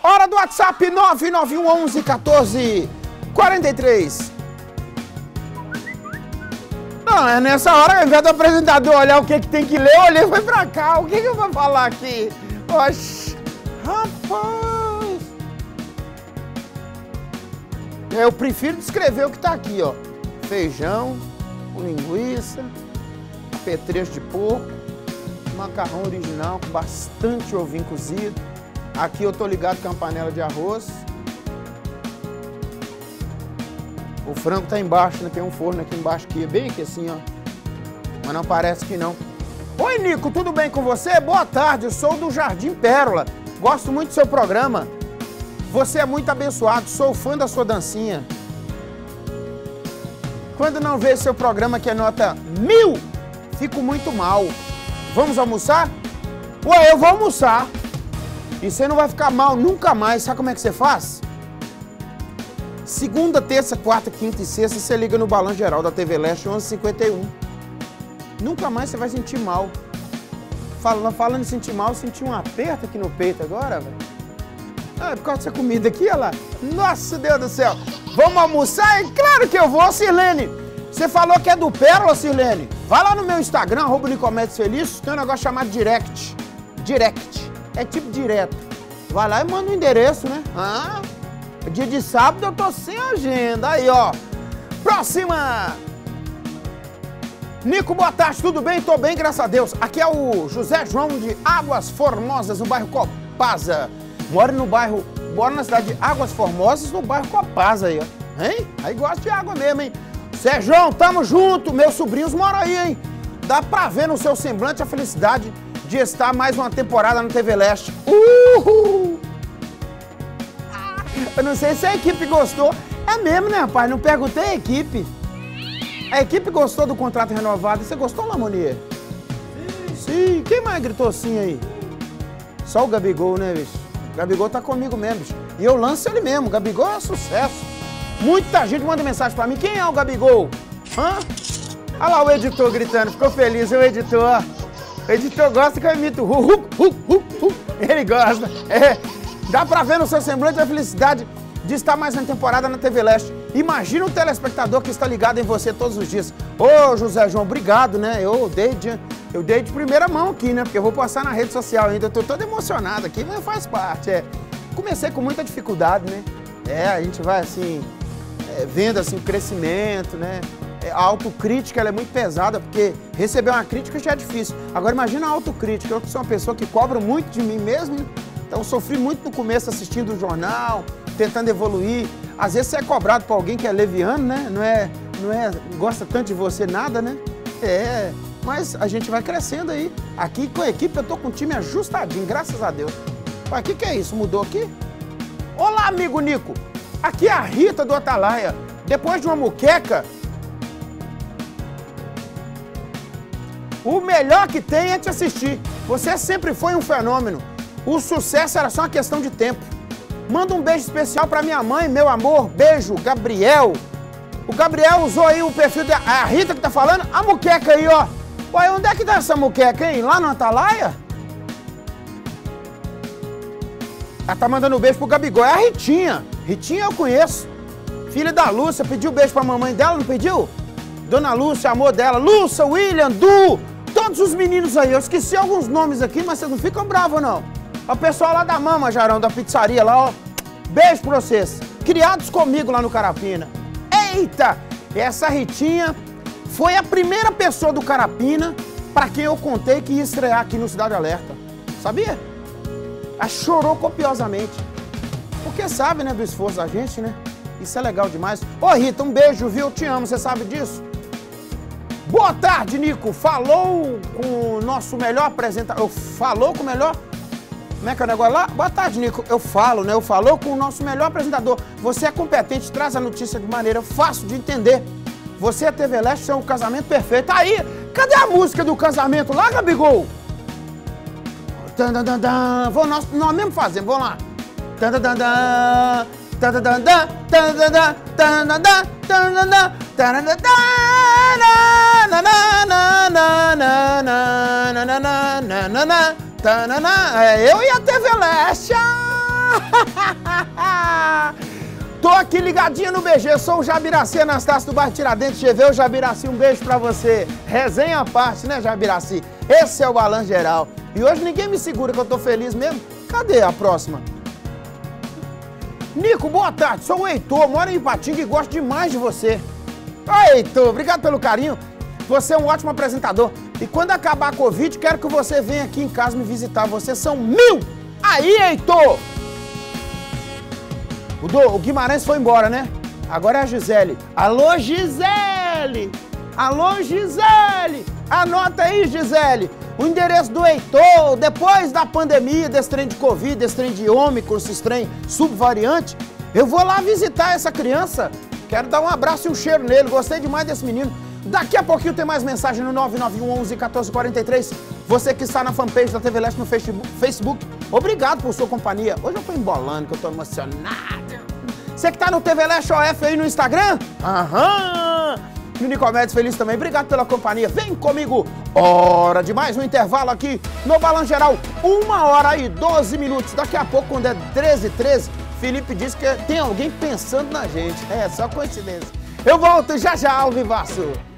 Hora do WhatsApp 99111 14 43. Não, é nessa hora, ao invés do apresentador olhar o que tem que ler, eu olhei, foi pra cá. O que eu vou falar aqui? Oxi, rapaz. Eu prefiro descrever o que tá aqui, ó. Feijão, com linguiça, apetrecho de porco, macarrão original com bastante ovinho cozido. Aqui eu tô ligado com uma panela de arroz. O frango tá embaixo, né? Tem um forno aqui embaixo, que é bem aqui assim, ó. Mas não parece que não. Oi, Nico, tudo bem com você? Boa tarde, eu sou do Jardim Pérola. Gosto muito do seu programa. Você é muito abençoado, sou fã da sua dancinha. Quando não vejo seu programa que é nota 1000, fico muito mal. Vamos almoçar? Ué, eu vou almoçar. E você não vai ficar mal nunca mais. Sabe como é que você faz? Segunda, terça, quarta, quinta e sexta, você liga no Balanço Geral da TV Leste 11h51. Nunca mais você vai sentir mal. Falando em sentir mal, eu senti um aperto aqui no peito agora, velho. Ah, por causa dessa comida aqui, olha lá. Nossa, Deus do céu. Vamos almoçar? É claro que eu vou, Sirlene. Você falou que é do Pérola, Sirlene? Vai lá no meu Instagram, @Nicomedes_Feliz, tem um negócio chamado direct. Direct. É tipo direto. Vai lá e manda o endereço, né? Ah, dia de sábado eu tô sem agenda. Aí, ó. Próxima! Nico, boa tarde, tudo bem? Tô bem, graças a Deus. Aqui é o José João de Águas Formosas, no bairro Copasa. Moro na cidade de Águas Formosas, no bairro Copasa aí, ó. Hein? Aí gosta de água mesmo, hein? Sérgio, tamo junto. Meus sobrinhos moram aí, hein? Dá pra ver no seu semblante a felicidade de estar mais uma temporada no TV Leste. Uhul! Eu não sei se a equipe gostou. É mesmo, né, rapaz? Não perguntei a equipe. A equipe gostou do contrato renovado. Você gostou, Lamonier? Sim. Quem mais gritou sim aí? Só o Gabigol, né, bicho? O Gabigol tá comigo mesmo, bicho. E eu lanço ele mesmo. O Gabigol é sucesso. Muita gente manda mensagem pra mim. Quem é o Gabigol? Hã? Olha lá o editor gritando. Ficou feliz, o editor. O editor gosta que eu imito. Ele gosta. É. Dá pra ver no seu semblante a felicidade de estar mais uma temporada na TV Leste. Imagina o telespectador que está ligado em você todos os dias. Ô, José João, obrigado, né? Eu dei de primeira mão aqui, né? Porque eu vou postar na rede social ainda. Eu tô todo emocionado aqui, mas faz parte, é. Comecei com muita dificuldade, né? É, a gente vai, assim, vendo, assim, o crescimento, né? A autocrítica, ela é muito pesada, porque receber uma crítica já é difícil. Agora, imagina a autocrítica. Eu que sou uma pessoa que cobra muito de mim mesmo, né? Então, eu sofri muito no começo assistindo o jornal, tentando evoluir. Às vezes você é cobrado por alguém que é leviano, né? Não gosta tanto de você nada, né? É, mas a gente vai crescendo aí. Aqui com a equipe eu tô com o time ajustadinho, graças a Deus. Mas o que é isso? Mudou aqui? Olá, amigo Nico. Aqui é a Rita do Atalaia. Depois de uma muqueca, o melhor que tem é te assistir. Você sempre foi um fenômeno. O sucesso era só uma questão de tempo. Manda um beijo especial pra minha mãe, meu amor. Beijo, Gabriel. O Gabriel usou aí o perfil da a Rita que tá falando. A muqueca aí, ó. Ué, onde é que tá essa muqueca, hein? Lá no Atalaia? Ela tá mandando um beijo pro Gabigol. É a Ritinha. Ritinha eu conheço. Filha da Lúcia. Pediu beijo pra mamãe dela, não pediu? Dona Lúcia, amor dela. Lúcia, William, Du. Todos os meninos aí. Eu esqueci alguns nomes aqui, mas vocês não ficam bravos, não. O pessoal lá da Mama, Jarão, da pizzaria lá, ó. Beijo pra vocês. Criados comigo lá no Carapina. Eita! Essa Ritinha foi a primeira pessoa do Carapina pra quem eu contei que ia estrear aqui no Cidade Alerta. Sabia? Ela chorou copiosamente. Porque sabe, né, do esforço da gente, né? Isso é legal demais. Ô, Rita, um beijo, viu? Eu te amo, você sabe disso? Boa tarde, Nico. Falou com o nosso melhor apresentador. Falou com o melhor... Como é que é o negócio lá? Boa tarde, Nico. Eu falo, né? Eu falou com o nosso melhor apresentador. Você é competente, traz a notícia de maneira fácil de entender. Você é TV Leste, é um casamento perfeito. Aí, cadê a música do casamento lá, Gabigol? Vou nós mesmo fazendo, vamos lá. É eu e a TV Leste. aqui ligadinha no BG, sou o Jabiraci Anastácio do bairro Tiradentes, GV, o Jabiraci, um beijo pra você. Resenha à parte, né, Jabiraci? Esse é o Balanço Geral. E hoje ninguém me segura que eu tô feliz mesmo. Cadê a próxima? Nico, boa tarde, sou o Heitor, moro em Ipatinga e gosto demais de você. Oi, Heitor, obrigado pelo carinho. Você é um ótimo apresentador. E quando acabar a Covid, quero que você venha aqui em casa me visitar. Vocês são 1000! Aí, Heitor! O Guimarães foi embora, né? Agora é a Gisele. Alô, Gisele! Alô, Gisele! Anota aí, Gisele! O endereço do Heitor, depois da pandemia, desse trem de Covid, desse trem de Ômicron, esse trem subvariante, eu vou lá visitar essa criança. Quero dar um abraço e um cheiro nele. Gostei demais desse menino. Daqui a pouquinho tem mais mensagem no 991 11 1443. Você que está na fanpage da TV Leste no Facebook, obrigado por sua companhia. Hoje eu tô embolando, que eu tô emocionado. Você que tá no TV Leste OF aí no Instagram? Aham! E o Nicomedes feliz também. Obrigado pela companhia. Vem comigo. Hora de mais um intervalo aqui no Balanço Geral. 1h12. Daqui a pouco, quando é 13h13, Felipe disse que tem alguém pensando na gente. É, só coincidência. Eu volto já já ao vivaço.